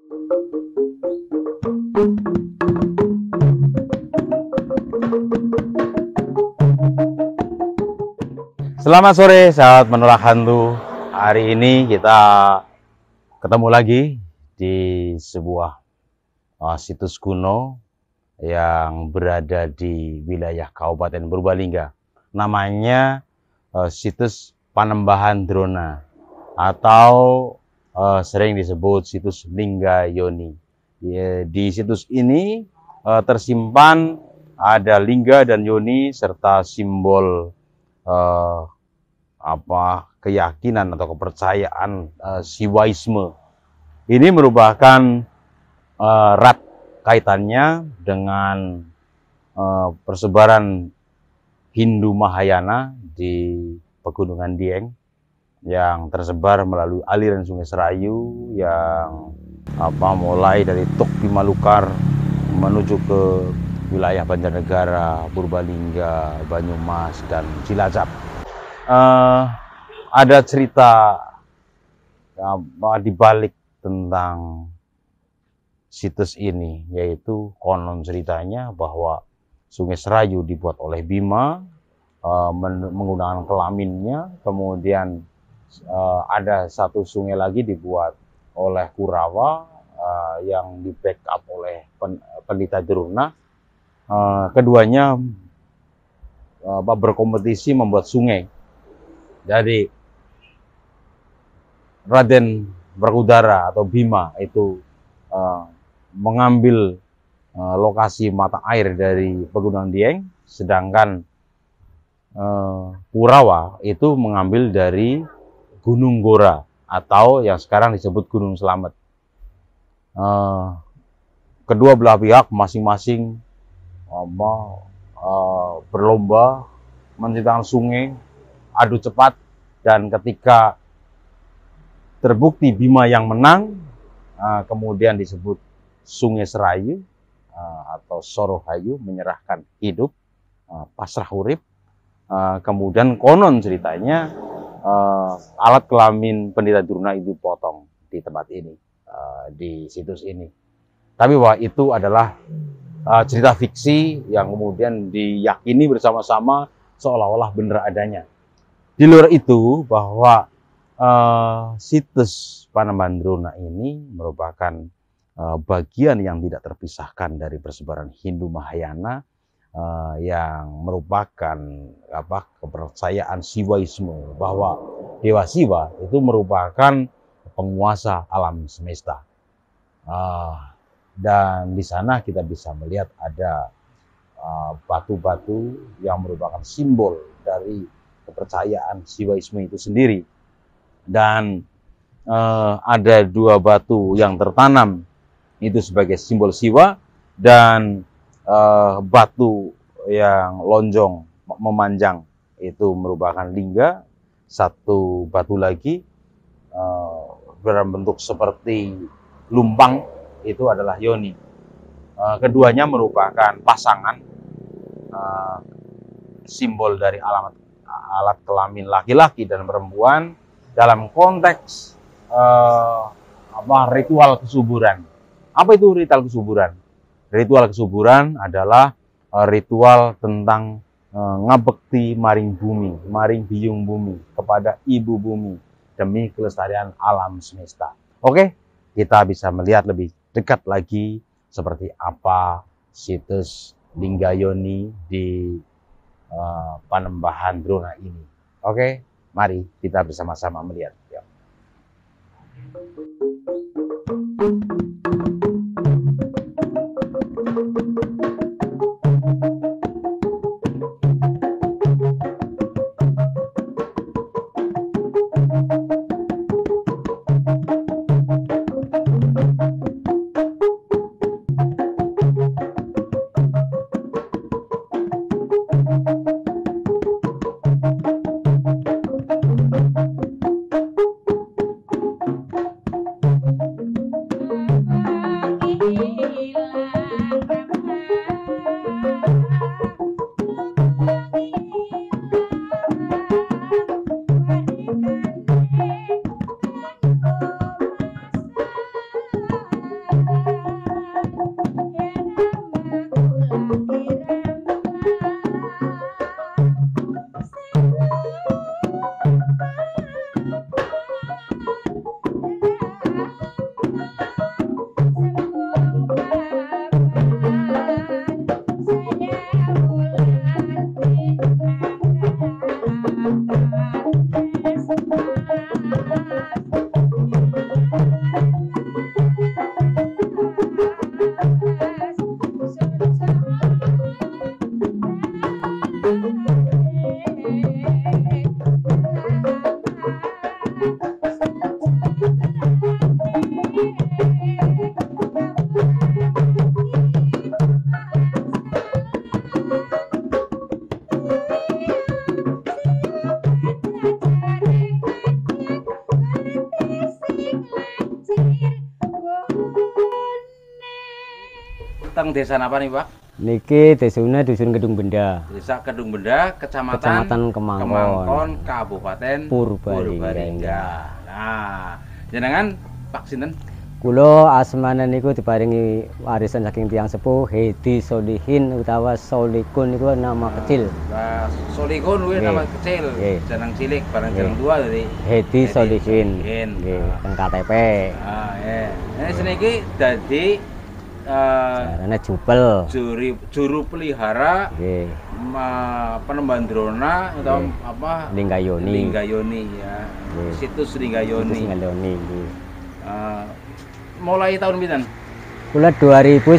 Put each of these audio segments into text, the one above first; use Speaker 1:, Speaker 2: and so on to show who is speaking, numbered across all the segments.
Speaker 1: Selamat sore sahabat menolak hantu. Hari ini kita ketemu lagi di sebuah situs kuno yang berada di wilayah Kabupaten Purbalingga. Namanya situs Panembahan Drona atau sering disebut situs Linggayoni. Di situs ini tersimpan ada lingga dan yoni serta simbol keyakinan atau kepercayaan Siwaisme. Ini merupakan erat kaitannya dengan persebaran Hindu Mahayana di Pegunungan Dieng yang tersebar melalui aliran Sungai Serayu yang mulai dari Tok Pimalukar menuju ke wilayah Banjarnegara, Purbalingga, Banyumas, dan Cilacap. Ada cerita di balik tentang situs ini, yaitu konon ceritanya bahwa Sungai Serayu dibuat oleh Bima menggunakan kelaminnya, kemudian ada satu sungai lagi dibuat oleh Kurawa yang di backup oleh Pendeta Drona. Keduanya berkompetisi membuat sungai. Jadi Raden Werkudara atau Bima itu mengambil lokasi mata air dari Pegunungan Dieng, sedangkan Kurawa itu mengambil dari Gunung Gora atau yang sekarang disebut Gunung Slamet. Kedua belah pihak masing-masing berlomba menciptakan sungai, adu cepat, dan ketika terbukti Bima yang menang, kemudian disebut Sungai Serayu atau Sorohayu, menyerahkan hidup, pasrah urip. Kemudian konon ceritanya alat kelamin Pendeta Drona itu potong di tempat ini, di situs ini. Tapi bahwa itu adalah cerita fiksi yang kemudian diyakini bersama-sama seolah-olah benar adanya. Di luar itu, bahwa situs Panembahan Drona ini merupakan bagian yang tidak terpisahkan dari persebaran Hindu Mahayana yang merupakan kepercayaan Siwaisme, bahwa Dewa Siwa itu merupakan penguasa alam semesta. Dan di sana kita bisa melihat ada batu-batu yang merupakan simbol dari kepercayaan Siwaisme itu sendiri. Dan ada dua batu yang tertanam itu sebagai simbol Siwa, dan batu yang lonjong memanjang itu merupakan lingga. Satu batu lagi berbentuk seperti lumpang itu adalah yoni. Keduanya merupakan pasangan simbol dari alat kelamin laki-laki dan perempuan dalam konteks ritual kesuburan. Apa itu ritual kesuburan? Ritual kesuburan adalah ritual tentang ngabekti maring bumi, maring biyung bumi, kepada ibu bumi demi kelestarian alam semesta. Oke, kita bisa melihat lebih dekat lagi seperti apa situs Linggayoni di Panembahan Drona ini. Oke, mari kita bersama-sama melihat. Ya. teng desa apa nih Pak?
Speaker 2: Niki desune dusun Kedung Benda.
Speaker 1: Desa Kedung Benda, Kecamatan Kemangkon, Kabupaten Purbalingga. Nah, jenengan Pak sinten?
Speaker 2: Kula asmane niku diparingi warisan saking tiyang sepuh Hedi Solihin utawa Solikun niku nama kecil.
Speaker 1: Nah, Solikun kuwi nama kecil. Jeneng cilik bareng jeneng tua dari
Speaker 2: Hedi Solihin. Nggih, teng KTP.
Speaker 1: Ah, ya. Ini seniki dadi
Speaker 2: carane jupel.
Speaker 1: Juru pelihara
Speaker 2: Nggih.
Speaker 1: Penembandrona atau apa?
Speaker 2: Linggayoni.
Speaker 1: Linggayoni ya. Situs Linggayoni.
Speaker 2: Linggayoni nggih.
Speaker 1: Mulai tahun pinten?
Speaker 2: Kula 2019.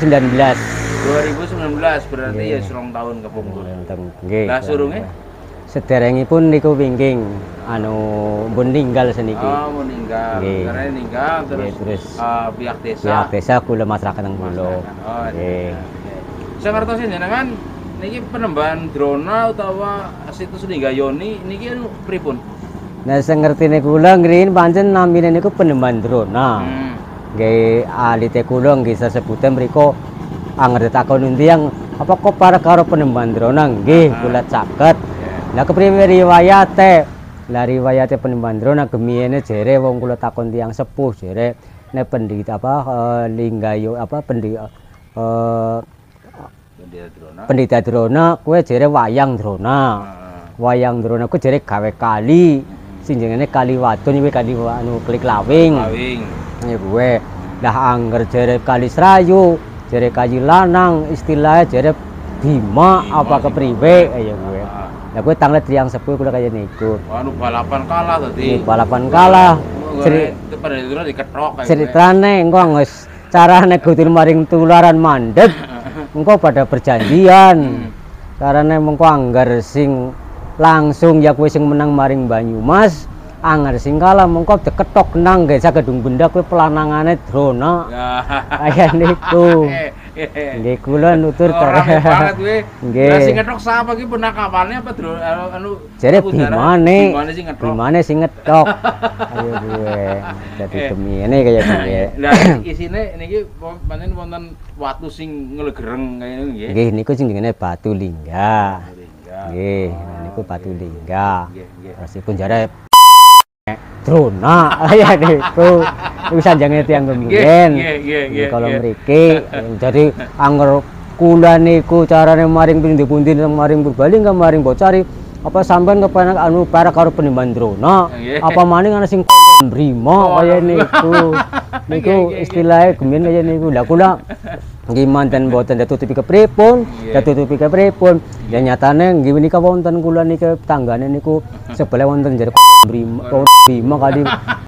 Speaker 1: 2019 berarti ya serong tahun kepungkur.
Speaker 2: Nggih.
Speaker 1: Lah surunge?
Speaker 2: Sederengipun niku wingking pun ninggal seniki.
Speaker 1: Oh, meninggal. Karena ninggal terus pihak desa.
Speaker 2: Pihak desa kula masyarakat teng kula.
Speaker 1: Oh, nggih. Saya ngertosin jenengan niki penemban drona utawa situs Linggayoni niki pripun?
Speaker 2: Nah, sing ngertine kula ngriyin pancen namine niku penemban drona. Nggih alite kula nggih sesebutan mriku angger ditakoni tiyang apa kok para karo penemban drona nggih kula caket. Lah kepriwe riwayate? Lah riwayate penemban drona gemiyene jere wong kula takon tiyang sepuh jere nek pendhita Linggayo pendhita drona kuwi jere wayang drona. Wayang drona kuwi jere gawe kali. Sinjengane kali wadon kuwi kali Klik Lawing. Ya kuwi. Lah angger jere kali Serayu, jere kali lanang istilahnya jere Bima apa kepriwe ya kuwi. Lah kuwi tanglet tiyang sepuh kula kaya niku.
Speaker 1: Balapan kalah tadi.
Speaker 2: Balapan kalah.
Speaker 1: Cerita diketrok kayak.
Speaker 2: Ceritane engko wis carane gutin maring tularan mandeg. Engko pada perjanjian. Carane mengko anggar sing langsung ya kuwi sing menang maring Banyumas. Angger sing kalah mengko diketok nang Desa Kedung Benda kuwi pelanangane drona. Kaya niku. Nggih kula nutur
Speaker 1: banget kuwi.
Speaker 2: Nggih.
Speaker 1: Lah sing ngetok sapa ki penangkapannya apa
Speaker 2: jare Bimane sing ngetok. Ayo kuwi. Dadi gemiyene kaya kuwi.
Speaker 1: Lah isine niki pancen wonten watu sing nglegereng kaya niku nggih.
Speaker 2: Nggih niku sing jenenge Batu Lingga. Nggih, niku Batu Lingga. Rasipun jare drona ya niku sanjange tiyang kemiyen. Kalau mriki jadi angger kula niku carane maring pundi-pundi maring Purbalingga maring Bocari apa sampean kepenak para karo penemban drona apa maning ana sing brimo kaya niku. Niku istilahnya gemiyen kaya niku. Lah kula nggih manten mboten ditutupi kepripun, ditutupi kepripun. Ya nyatane nggih menika wonten kula niki tanggane niku sebelah wonten jare Bima kali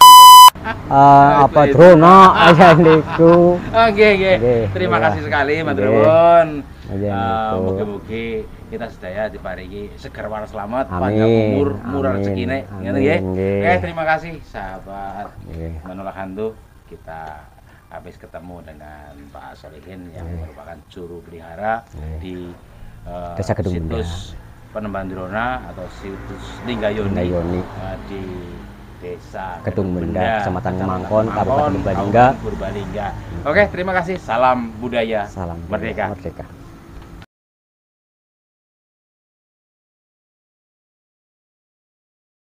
Speaker 2: apa drona aya niku.
Speaker 1: Nggih. Terima kasih sekali matur nuwun. Mugi-mugi kita sedaya diparingi seger waras selamat, panjang umur, murah rezekine. Ngoten nggih. Oke, terima kasih sahabat Menolak Hantu. Kita habis ketemu dengan Pak Solihin yang merupakan juru pelihara di situs Penemban Drona atau situs Linggayoni di Desa
Speaker 2: Kedung Benda, Kecamatan Kemangkon, Kabupaten Purbalingga.
Speaker 1: Oke, terima kasih. Salam budaya.
Speaker 2: Salam
Speaker 1: merdeka.
Speaker 2: Merdeka.